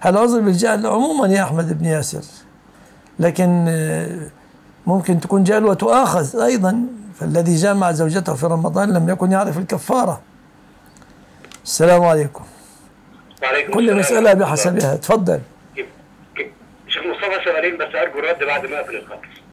العذر بالجهل عموما يا أحمد بن ياسر، لكن ممكن تكون جهل وتؤاخذ أيضا، فالذي جامع زوجته في رمضان لم يكن يعرف الكفارة. السلام عليكم. وعليكم كل السلام. مسألة بحسبها. تفضل. شيخ مصطفى، سؤالين بس أرجو الرد بعد ما أقفل الخط.